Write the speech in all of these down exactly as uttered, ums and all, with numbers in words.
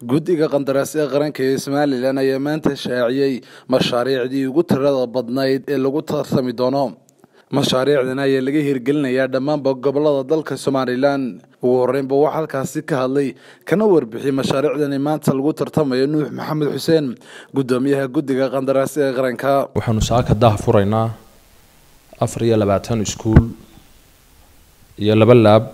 Gudiga Qandaraasyadda Qaranka J S L ayaa maanta shaaciyay mashaariicdii ugu tirada badnayd ee lagu tartami doono. Mashaariicdan ayaa laga hirgelinayaa dhammaan gobollada dalka Soomaaliland. Ugu horreynba waxaa halkaasi ka hadlay kana warbixiyay mashaariicdan maanta lagu tartamayo Nuux Maxamed Xuseen, gudoomiyaha Gudiga Qandaraasyadda Qaranka. Waxaanu saaka dah furaynaa afar iyo labaatan iskuul iyo laba laab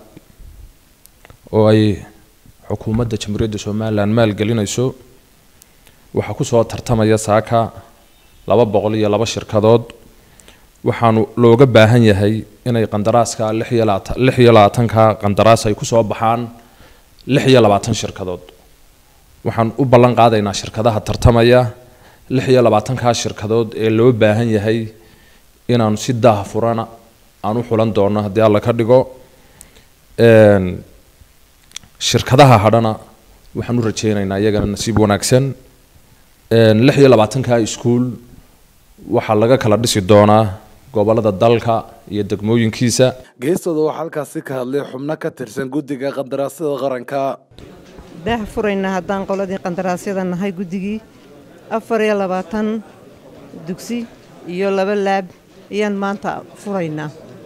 oo ay xukuumadda Jamhuuriyadda Soomaaliland maal gelinayso. Waxa ku soo tartamaya saaka laba boqol iyo laba shirkadood. waxaanu looga baahan yahay inay qandaraaska lix iyo labaatan ka qandaraas ay ku soo baxaan lix iyo labaatan shirkadood. waxaan u ballan qaadaynaa shirkadaha tartamaya lix iyo labaatan ka shirkadood ee loo baahan yahay inaan si daah furana aan u xulan doono haddii alla ka dhigo. een shirkadaha hadhana waxaan u rajeynaynaa iyagana nasiib wanaagsan. een lix iyo labaatan ka iskuul waxa laga kala dhisi doonaa gobolada dalka iyo degmooyinkiisa. geestooda waxaa halkaasi ka hadlay xubno ka tirsan Gudiga Qandaraasyadda Qaranka. dah furayna haddaan qoladii qandaraasyada nahay gudigii afar iyo labaatan dugsi iyo laba laab ayaan maanta furaynaa.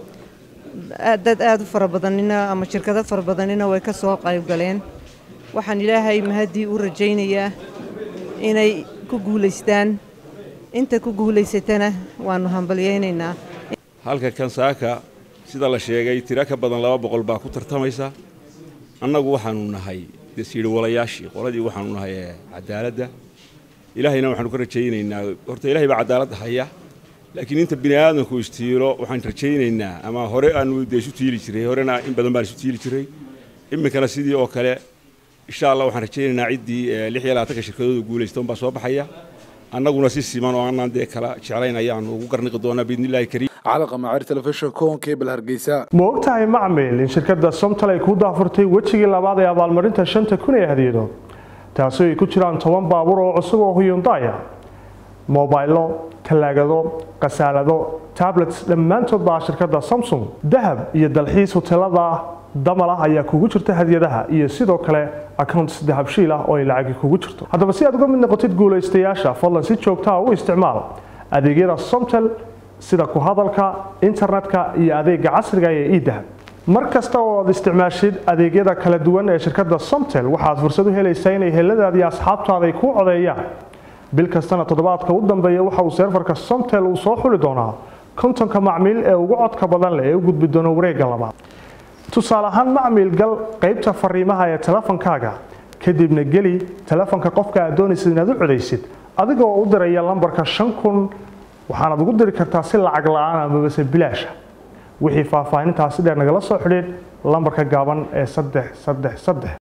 dad aad u fara badanina ama shirkado fara badanina way ka soo qayb galeen. waxaan ilaahay mahadii u rajaynayaa inay ku guuleystaan. inta ku guuleysatana waanu hambalyeynaa. halka kan saaka sida la sheegay tira ka badan laba boqol baa ku tartamaysa. annagu waxaanu nahay dasiir walayaashii qoladii waxaanu nahay cadaaladda. ilaahayna waxaanu ka rajaynaynaa horta ilaahay baa cadaalad haya, laakiin inta bini aadamku istiiro waxaan rajaynaynaa ama hore aanu deesu tiili jiray horena in badan baan isu tiili jiray iminkana sidii oo kale insha Allah waxaan rajaynaynaa cidii lix iyo labaatan shirkadooda guuleystoon baa soo baxaya. annaguna si siman oo aanan de kala jeclaynayaan ugu garniqi doonaa biidnillaahi kariim. calaqa macaar telefishin koon cable Hargeysa. ma ogtahay macmiil in shirkadda Somtal ay ku daafurtay wejigii labaad ee abaalmarinta shanta kun ee hadiyadood, taasoo ay ku jiraan toban baabuur oo cusub oo Hyundai ah, mobaylo, talaagado, qasaalado, tablets dhammaantood baa shirkadda Samsung, dahab iyo dalxiis hotelada damala ayaa kugu jirta hadiyadaha iyo sidoo kale accounts dahab shiil ah oo ay lacag kugu jirto. haddaba si aad uga mid noqotid guuleystayaasha, fadlan si joogto ah u isticmaal adeegyada Somtal sida ku hadalka, internetka iyo adeega casriga ah ee e-dahab. mar kasta oo aad isticmaashid adeegyada kala duwan ee shirkadda Somtal, waxaad fursad u helaysaa inay heladaada iyo asxaabtaada ay ku codeeyaan. bil kastana toddobaadka u dambeeya waxa uu serverka Somtal uu soo xuli doonaa kontonka macmiil ee ugu codka badan leh ee u gudbi doona wareegga labaad. tusaale ahaan macmiil gal qaybta fariimaha ee telefonkaaga, kadibna geli telefonka qofka aad doonaysid inaad u codeysid adigoo u diraya lambarka shan kun. waxaanaad ugu diri kartaa si lacag la'aan ama base bilaash. wixii faahfaahintaasi dheer nagala soo xidhiidh lambarka gaaban ee saddex saddex saddex.